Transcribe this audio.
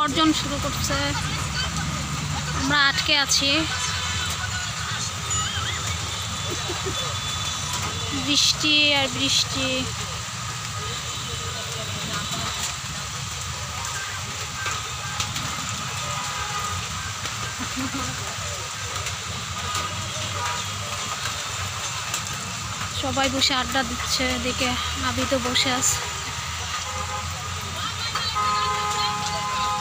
গর্জন শুরু করছে, আমরা আটকে আছি। বৃষ্টি আর বৃষ্টি। সবাই বসে আড্ডা দিচ্ছে, এদিকে আবি তো বসে আছে।